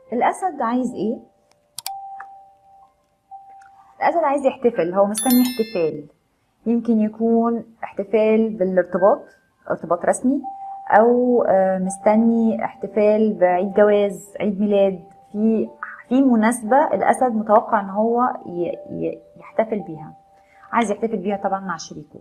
الاسد عايز ايه؟ الاسد عايز يحتفل، هو مستني احتفال. يمكن يكون احتفال بالارتباط، ارتباط رسمي، او مستني احتفال بعيد جواز، عيد ميلاد. في مناسبة الاسد متوقع ان هو يحتفل بيها، عايز يحتفل بيها طبعا مع شريكه.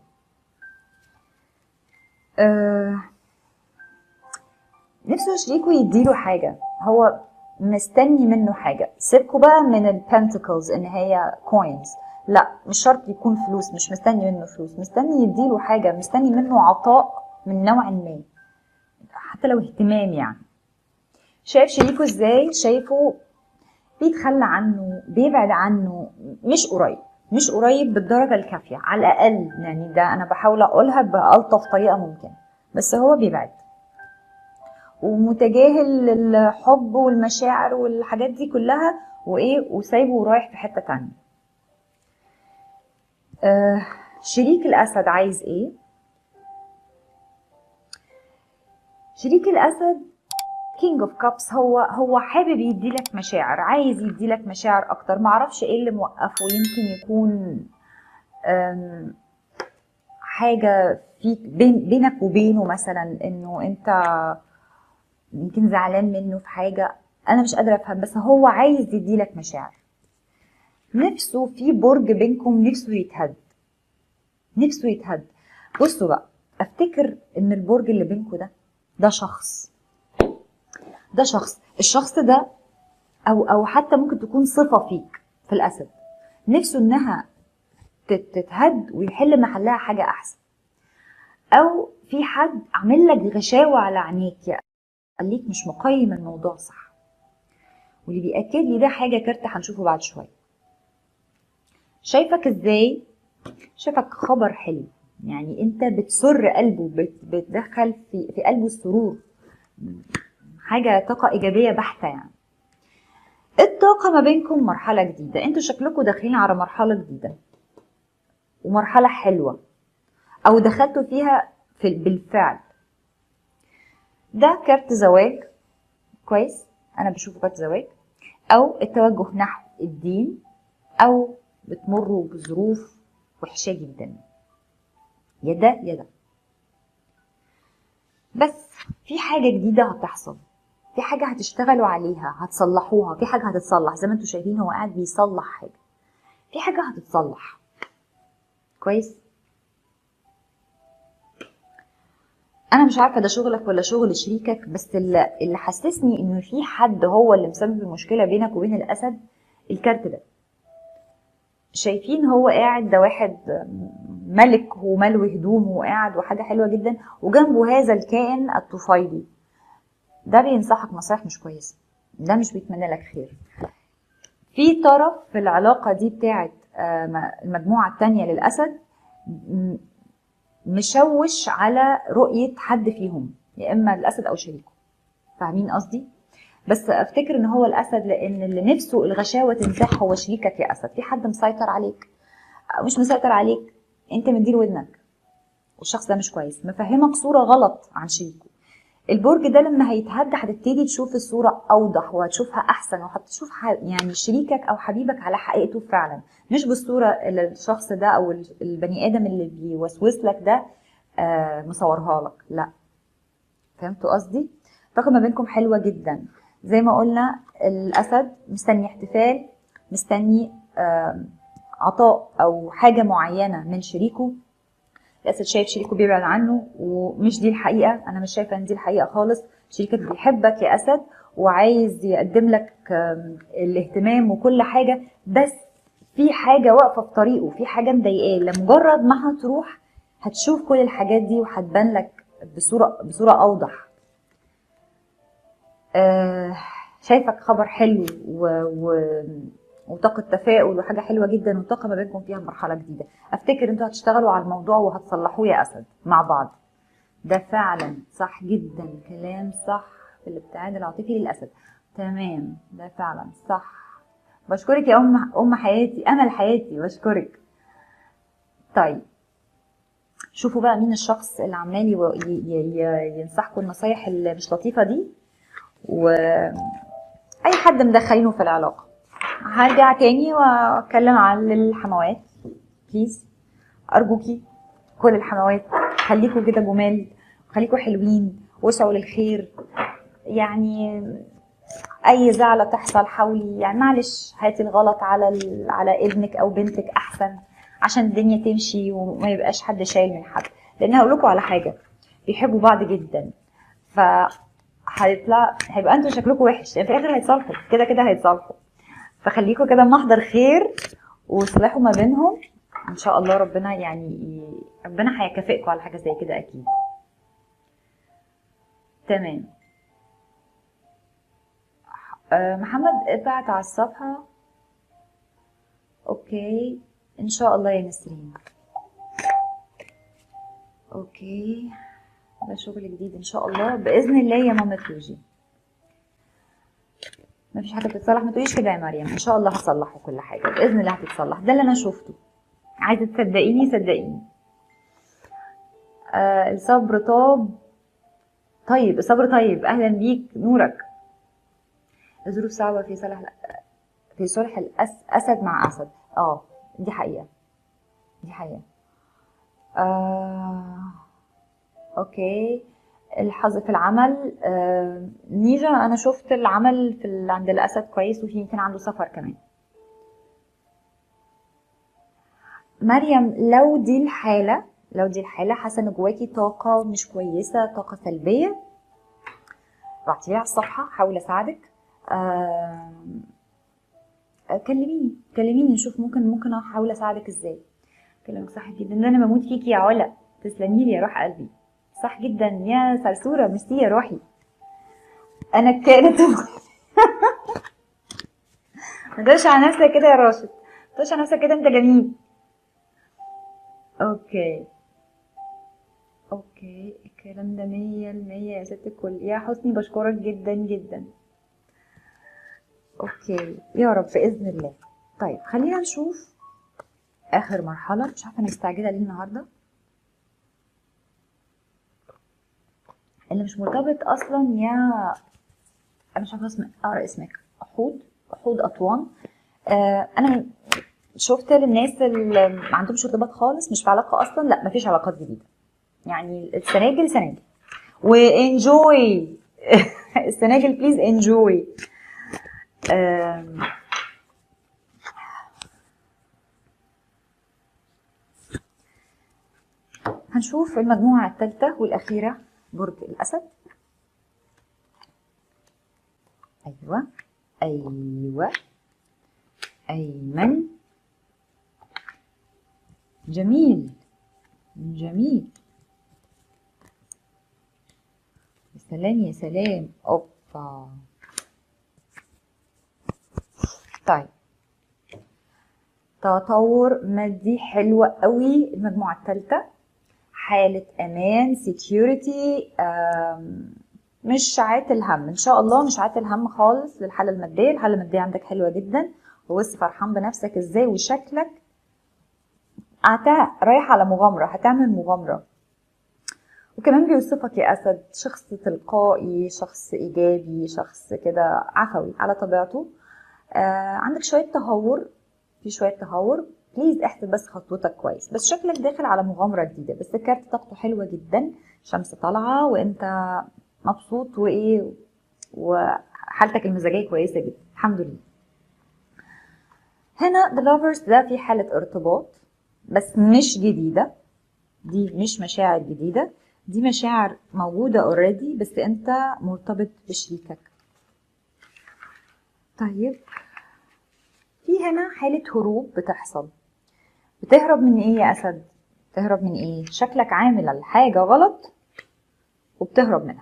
نفسه شريكه يديله حاجة، هو مستني منه حاجة. سيبكوا بقى من البنتكلز ان هي كوينز، لا مش شرط يكون فلوس، مش مستني منه فلوس، مستني يديله حاجة، مستني منه عطاء من نوع ما، حتى لو اهتمام يعني. شايف شريكه ازاي؟ شايفه بيتخلى عنه، بيبعد عنه، مش قريب بالدرجة الكافية على الأقل. يعني ده أنا بحاول أقولها بألطف طريقة ممكن، بس هو بيبعد ومتجاهل الحب والمشاعر والحاجات دي كلها، وايه، وسايبه ورايح في حتة تانية. شريك الاسد عايز ايه؟ شريك الاسد كينج اوف كابس، هو حابب يديلك مشاعر، عايز يديلك مشاعر اكتر. معرفش ايه اللي موقفه، يمكن يكون حاجة فيك بينك وبينه، مثلا انه انت يمكن زعلان منه في حاجة، انا مش قادرة افهم، بس هو عايز يديلك مشاعر. نفسه في برج بينكم، نفسه يتهد. بصوا بقى، افتكر ان البرج اللي بينكم ده شخص، الشخص ده او حتى ممكن تكون صفة فيك في الاسد، نفسه انها تتهد ويحل محلها حاجة احسن. او في حد عامل لك غشاوة على عينيك، يعني خليك مش مقيم الموضوع صح. واللي بيأكد لي ده حاجة كارت هنشوفه بعد شوية. شايفك ازاي؟ شايفك خبر حلو، يعني انت بتسر قلبه، بتدخل في قلبه السرور، حاجة طاقة إيجابية بحتة يعني. الطاقة ما بينكم مرحلة جديدة، انتوا شكلكم داخلين على مرحلة جديدة ومرحلة حلوة، أو دخلتوا فيها بالفعل. ده كارت زواج، كويس، أنا بشوفه كارت زواج، أو التوجه نحو الدين، أو بتمروا بظروف وحشة جدا، يا ده يا ده. بس في حاجة جديدة هتحصل، في حاجة هتشتغلوا عليها، هتصلحوها، في حاجة هتتصلح. زي ما انتوا شايفين هو قاعد بيصلح حاجة، في حاجة هتتصلح، كويس. انا مش عارفة ده شغلك ولا شغل شريكك، بس اللي حسسني انه في حد هو اللي مسبب المشكلة بينك وبين الاسد الكارت ده. شايفين هو قاعد، ده واحد ملك وملوي هدومه وقاعد وحاجة حلوة جدا، وجنبه هذا الكائن الطفيلي، ده بينصحك نصايح مش كويسة، ده مش بيتمنى لك خير. في طرف في العلاقة دي بتاعت المجموعة التانية للأسد مشوش على رؤية حد فيهم، يا إما الأسد أو شريكه، فاهمين قصدي؟ بس أفتكر إن هو الأسد، لأن اللي نفسه الغشاوة تنزح هو شريكك يا أسد. في حد مسيطر عليك أو مش مسيطر عليك، أنت مدير ودنك، والشخص ده مش كويس، مفهمك صورة غلط عن شريكه. البرج ده لما هيتهد هتبتدي تشوف الصورة أوضح، وهتشوفها أحسن، وهتشوف يعني شريكك أو حبيبك على حقيقته فعلا، مش بالصورة اللي الشخص ده أو البني آدم اللي بيوسوس لك ده مصورها لك، لا. فهمتوا قصدي؟ الطاقة ما بينكم حلوة جدا. زي ما قلنا الأسد مستني احتفال، مستني عطاء أو حاجة معينة من شريكه. الاسد شايف شريكه بيبعد عنه، ومش دي الحقيقه، انا مش شايفه ان دي الحقيقه خالص. شريكك بيحبك يا اسد، وعايز يقدم لك الاهتمام وكل حاجه، بس في حاجه واقفه في طريقه، في حاجه مضايقاه. لمجرد ما هتروح هتشوف كل الحاجات دي وهتبان لك بصوره اوضح. شايفك خبر حلو وطاقة تفاؤل وحاجة حلوة جدا، وطاقة ما بينكم فيها مرحلة جديدة. افتكر انتوا هتشتغلوا على الموضوع وهتصلحوه يا اسد مع بعض. ده فعلا صح جدا، كلام صح في الابتعاد العاطفي للاسد، تمام، ده فعلا صح. بشكرك يا ام حياتي، امل حياتي، بشكرك. طيب شوفوا بقى مين الشخص اللي عمال ينصحكم النصايح اللي مش لطيفة دي، و اي حد مدخلينه في العلاقه. هرجع تاني واتكلم عن الحموات. بليز ارجوكي كل الحموات خليكوا كده جمال، خليكوا حلوين واسعوا للخير. يعني اي زعله تحصل حاولي يعني معلش هاتي الغلط على ابنك او بنتك احسن، عشان الدنيا تمشي وما يبقاش حد شايل من حد. لان هقول لكم على حاجه، بيحبوا بعض جدا، ف هيبقى انتوا شكلكم وحش يعني في الاخر هيتصالحوا، كده كده هيتصالحوا. فخليكوا كده محضر خير وصلحوا ما بينهم ان شاء الله. ربنا يعني ربنا هيكافئكم على حاجه زي كده اكيد. تمام. محمد ابعت على الصفحه. اوكي ان شاء الله يا نسرين. اوكي ده شغل جديد ان شاء الله باذن الله يا ماما روجي. مفيش حاجه بتتصلح، ما تقوليش كده يا مريم، ان شاء الله هصلحه كل حاجه باذن الله هتتصلح، ده اللي انا شفته. عايزه تصدقيني صدقيني. الصبر طاب. طيب الصبر طيب، اهلا بيك نورك. الظروف صعبه في صلح الاسد مع اسد. دي حقيقه، دي حقيقه. اوكي الحظ في العمل. نيجا انا شفت العمل عند الاسد كويس، وفي يمكن عنده سفر كمان. مريم لو دي الحاله حاسه ان جواكي طاقه مش كويسه، طاقه سلبيه، ابعتيلي على الصفحه حاول اساعدك. كلميني نشوف ممكن احاول اساعدك ازاي. كلامك صح جدا، ده انا بموت فيكي يا علا، تسلمي لي يا روح قلبي. صح جدا يا سرسوره، ميرسي يا روحي. انا كانت ما تقولش على نفسك كده يا راشد، ما تقولش على نفسك كده، انت جميل. اوكي الكلام ده 100% يا ست الكل يا حسني، بشكرك جدا جدا. اوكي يا رب باذن الله. طيب خلينا نشوف اخر مرحله، مش عارفه انا مستعجله ليه النهارده. اللي مش مرتبط اصلا يا انا مش عارفه اقرا اسمك، احود اطوان. انا شفت للناس اللي ما عندهمش ارتباط خالص، مش في علاقه اصلا، لا مفيش علاقات جديده يعني. السناجل وانجوي السناجل بليز انجوي. هنشوف المجموعة الثالثة والأخيرة، برج الأسد. أيوة أيمن، جميل يا سلام أوبا. طيب تطور مادي حلو قوي المجموعة الثالثة، حالة أمان سيكيورتي، مش عاتل هم إن شاء الله، مش عاتل هم خالص للحالة المادية. الحالة المادية عندك حلوة جدا، وبص فرحان بنفسك ازاي وشكلك رايح على مغامرة، هتعمل مغامرة. وكمان بيوصفك يا أسد شخص تلقائي، شخص إيجابي، شخص كده عفوي على طبيعته. عندك شوية تهور، بليز احسب بس خطوتك كويس، بس شكلك داخل على مغامرة جديدة. بس الكارت طاقته حلوة جدا، شمس طالعة وانت مبسوط وحالتك المزاجية كويسة جدا الحمد لله. هنا The Lovers ده في حالة ارتباط بس مش جديدة، دي مش مشاعر جديدة، دي مشاعر موجودة already بس انت مرتبط بشريكك. طيب في هنا حالة هروب بتحصل، بتهرب من ايه يا أسد؟ بتهرب من ايه؟ شكلك عامل الحاجة غلط وبتهرب منها.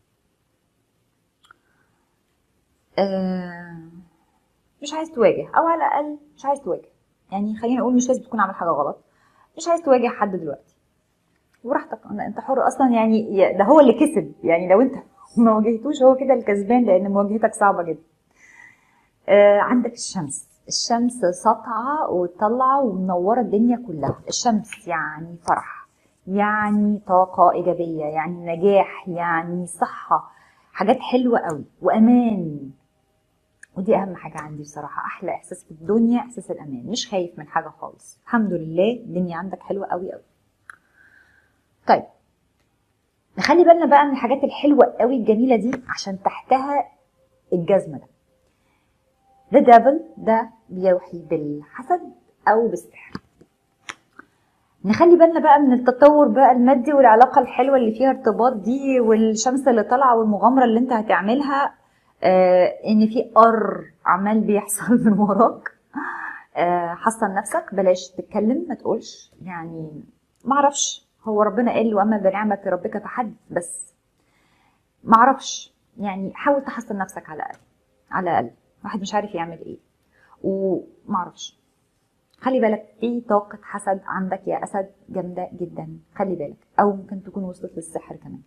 مش عايز تواجه، او على الاقل مش عايز تواجه، يعني خلينا نقول مش لازم تكون عامل حاجة غلط، مش عايز تواجه حد دلوقتي وراحتك، انت حر اصلا يعني. ده هو اللي كسب يعني، لو انت ما واجهتوش هو كده الكسبان، لان مواجهتك صعبة جدا. عندك الشمس ساطعة وطالعة ومنورة الدنيا كلها. الشمس يعني فرح، يعني طاقة إيجابية، يعني نجاح، يعني صحة، حاجات حلوة قوي وأمان. ودي اهم حاجه عندي بصراحه. احلى احساس في الدنيا احساس الامان، مش خايف من حاجه خالص، الحمد لله الدنيا عندك حلوه قوي قوي. طيب نخلي بالنا بقى من الحاجات الحلوه قوي الجميله دي عشان تحتها الجزمه ده. The devil ده بيوحي بالحسد او بالسحر. نخلي بالنا بقى من التطور بقى المادي والعلاقه الحلوه اللي فيها ارتباط دي، والشمس اللي طالعه والمغامره اللي انت هتعملها، ان في عمال بيحصل من وراك. حصن نفسك، بلاش تتكلم، ما تقولش يعني معرفش، هو ربنا قال واما بنعمه ربك فحدث، بس معرفش يعني حاول تحصن نفسك على الاقل. على الاقل واحد مش عارف يعمل ايه ومعرفش. خلي بالك في طاقة حسد عندك يا أسد جامدة جدا، خلي بالك، أو ممكن تكون وصلت للسحر كمان.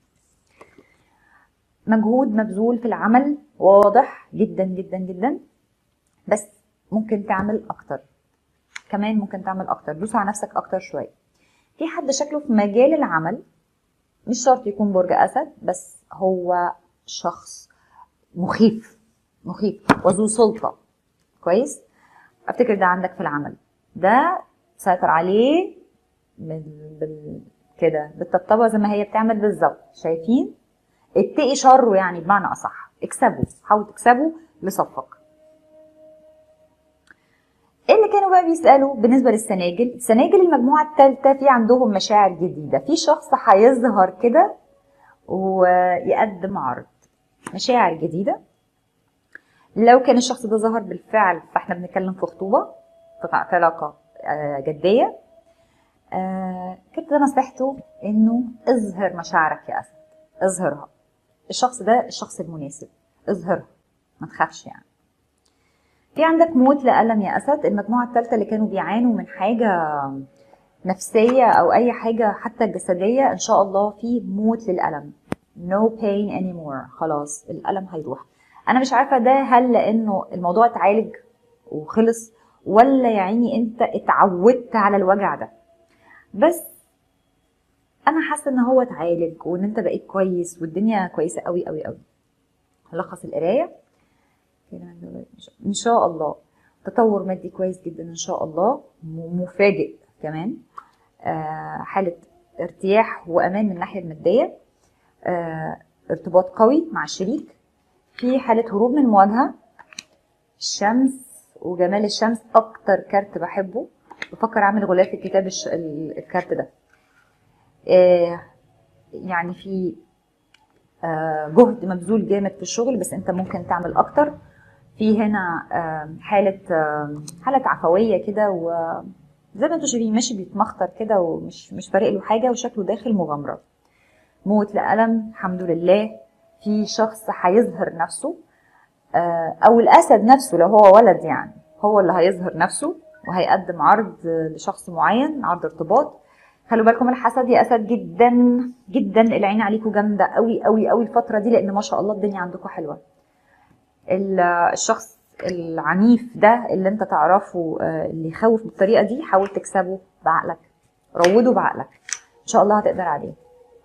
مجهود مبذول في العمل واضح جدا جدا جدا، بس ممكن تعمل أكتر كمان، ممكن تعمل أكتر، دوس على نفسك أكتر شوية. في حد شكله في مجال العمل، مش شرط يكون برج أسد، بس هو شخص مخيف وذو سلطة، كويس؟ افتكر ده عندك في العمل، ده سيطر عليه كده بالطبطبه زي ما هي بتعمل بالظبط، شايفين؟ اتقي شره يعني، بمعنى اصح اكسبه، حاول تكسبه لصفك. ايه اللي كانوا بقى بيسالوا بالنسبه للسناجل؟ السناجل المجموعه الثالثه في عندهم مشاعر جديده، في شخص هيظهر كده ويقدم عرض مشاعر جديده. لو كان الشخص ده ظهر بالفعل فاحنا بنتكلم في خطوبه، في علاقه جديه. كنت نصيحته انه اظهر مشاعرك يا اسد، اظهرها. الشخص ده الشخص المناسب، اظهرها، ما تخافش يعني. في عندك موت لألم يا اسد. المجموعه الثالثه اللي كانوا بيعانوا من حاجه نفسيه او اي حاجه حتى جسديه، ان شاء الله في موت للألم. no pain anymore، خلاص الألم هيروح. انا مش عارفه ده هل لانه الموضوع اتعالج وخلص، ولا يا عيني انت اتعودت على الوجع ده، بس انا حاسه ان هو اتعالج وان انت بقيت كويس والدنيا كويسه قوي قوي قوي. هلخص القرايه ان شاء الله، تطور مادي كويس جدا ان شاء الله، مفاجئ كمان، حاله ارتياح وامان من الناحيه الماديه، ارتباط قوي مع الشريك، في حاله هروب من مواجهه. الشمس وجمال الشمس اكتر كارت بحبه، بفكر اعمل غلاف في الكتاب الكارت ده. يعني في جهد مبذول جامد في الشغل، بس انت ممكن تعمل اكتر. في هنا حالة عفوية كده، وزي ما انتوا شايفين ماشي بيتمخطر كده ومش فارق له حاجة، وشكله داخل مغامرة. موت لألم الحمد لله. في شخص هيظهر نفسه، او الاسد نفسه لو هو ولد يعني هو اللي هيظهر نفسه وهيقدم عرض لشخص معين، عرض ارتباط. خلوا بالكم الحسد يا اسد جدا جدا، العين عليكم جامده قوي قوي قوي الفتره دي، لان ما شاء الله الدنيا عندكم حلوه. الشخص العنيف ده اللي انت تعرفه، اللي يخوف بالطريقه دي، حاول تكسبه بعقلك، روده بعقلك، ان شاء الله هتقدر عليه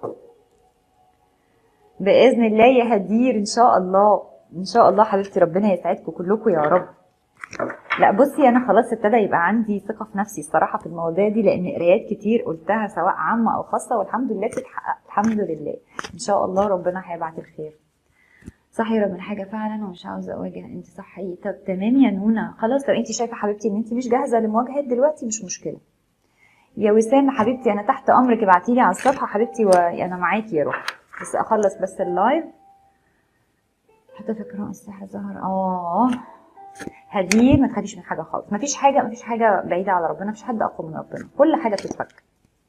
باذن الله يا هدير. ان شاء الله ان شاء الله حبيبتي، ربنا يسعدكم كلكم يا رب. لا بصي انا خلاص ابتدى يبقى عندي ثقه في نفسي الصراحه في المواضيع دي، لان قرايات كتير قلتها سواء عامه او خاصه، والحمد لله بتتحقق الحمد لله. ان شاء الله ربنا هيبعت الخير. صحيره من حاجه فعلا ومش عاوزه اواجه، انت صحي. طب تمام يا نونا، خلاص لو انت شايفه حبيبتي ان انت مش جاهزه لمواجهه دلوقتي مش مشكله. يا وسام حبيبتي انا تحت امرك، ابعتيلي على الصفحه حبيبتي وانا معاكي يا روح، بس اخلص بس اللايف. حتى فكره السحر ظهر. هدير ما تخافيش من حاجه خالص، مفيش حاجه بعيده على ربنا، مفيش حد اقوى من ربنا، كل حاجه بتتفك.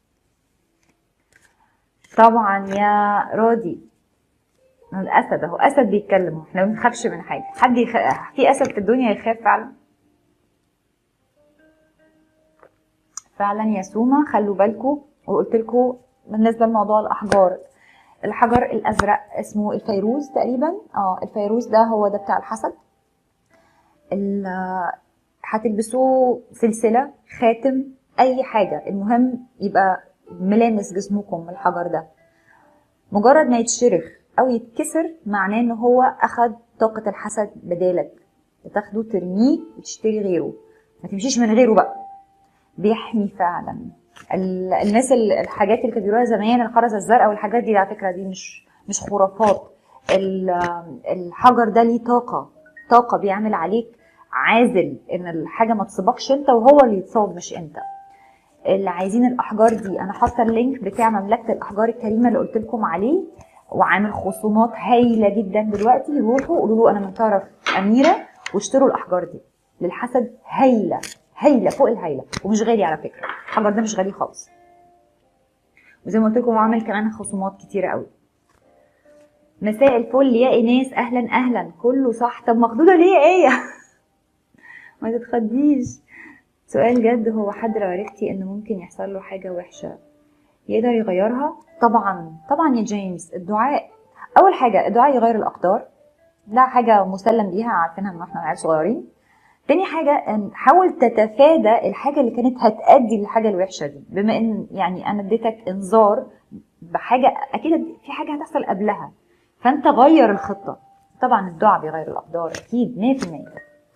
طبعا يا راضي، الاسد اهو، اسد بيتكلم، احنا ما بنخافش من حاجه. في اسد في الدنيا يخاف فعلا؟ فعلا يا سوما. خلوا بالكم، وقلت لكم بالنسبه لموضوع الاحجار، الحجر الازرق اسمه الفيروز تقريبا، الفيروز ده هو ده بتاع الحسد. هتلبسوه سلسله، خاتم، اي حاجه، المهم يبقى ملامس جسمكم الحجر ده. مجرد ما يتشرخ او يتكسر معناه ان هو اخد طاقه الحسد بدالك، تاخده ترميه وتشتري غيره، ما تمشيش من غيره بقى. بيحمي فعلا. الناس الحاجات اللي كانوا بيقولوها زمان الخرزه الزرقاء والحاجات دي، على فكره دي مش خرافات. الحجر ده ليه طاقه بيعمل عليك عازل ان الحاجه ما تصيبكش انت، وهو اللي يتصاب مش انت. اللي عايزين الاحجار دي انا حاطه اللينك بتاع مملكه الاحجار الكريمه اللي قلت لكم عليه، وعامل خصومات هايله جدا دلوقتي. روحوا قولوا له انا من طرف اميره واشتروا الاحجار دي للحسد. هايله فوق الهايله، ومش غالي على فكره، الحجر ده مش غالي خالص. وزي ما قلت لكم عامل كمان خصومات كتيره قوي. مساء الفل يا ايناس، اهلا كله صح. طب مخضوضه ليه يا ايه؟ ما تتخضيش. سؤال جد، هو حد لو عرفتي انه ممكن يحصل له حاجه وحشه يقدر يغيرها؟ طبعا يا جيمس. الدعاء اول حاجه، الدعاء يغير الاقدار، لا حاجه مسلم بيها عارفينها من واحنا عيال صغيرين. تاني حاجه حاول تتفادى الحاجه اللي كانت هتأدي للحاجه الوحشه دي. بما ان يعني انا اديتك انذار بحاجه، اكيد في حاجه هتحصل قبلها، فانت غير الخطه. طبعا الدعاء بيغير الاقدار اكيد 100%.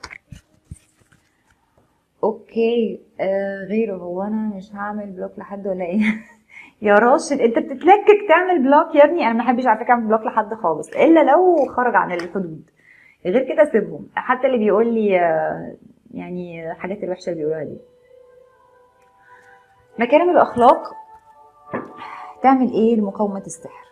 اوكي غيره، هو انا مش هعمل بلوك لحد ولا ايه؟ يا راشد انت بتتلكك تعمل بلوك يا ابني. انا ما بحبش على فكره اعمل بلوك لحد خالص الا لو خرج عن الحدود، غير كده سيبهم. حتى اللي بيقول لي يعني الحاجات الوحشه اللي بيقولوها دي. مكارم الاخلاق تعمل ايه لمقاومه السحر؟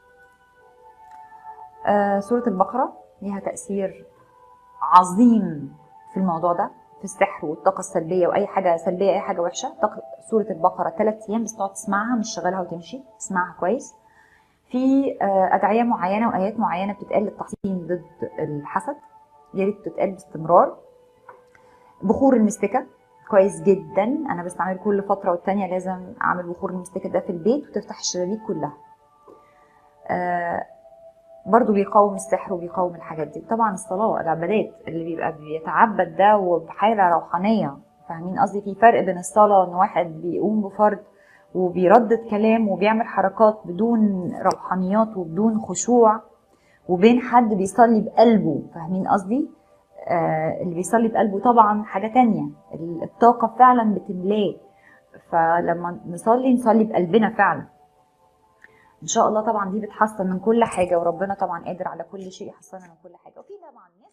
سوره البقره ليها تاثير عظيم في الموضوع ده، في السحر والطاقه السلبيه واي حاجه سلبيه، اي حاجه وحشه. سوره البقره 3 ايام بس تقعد تسمعها، مش شغالها وتمشي، تسمعها كويس. في ادعيه معينه وايات معينه بتتقال للتحصين ضد الحسد، يا ريت تتقال باستمرار. بخور المستكه كويس جدا، انا بستعمل كل فتره والتانيه لازم اعمل بخور المستكه ده في البيت وتفتح الشبابيك كلها. برضو بيقاوم السحر وبيقاوم الحاجات دي. طبعا الصلاه، العبادات اللي بيبقى بيتعبد ده وبحاله روحانيه، فاهمين قصدي؟ في فرق بين الصلاه ان واحد بيقوم بفرض وبيردد كلام وبيعمل حركات بدون روحانيات وبدون خشوع، وبين حد بيصلي بقلبه، فاهمين قصدي؟ اللي بيصلي بقلبه طبعا حاجة تانية، الطاقة فعلا بتملاه. فلما نصلي بقلبنا فعلا ان شاء الله. طبعا دي بتحسن من كل حاجة، وربنا طبعا قادر على كل شيء يحسننا من كل حاجة. وفي طبعا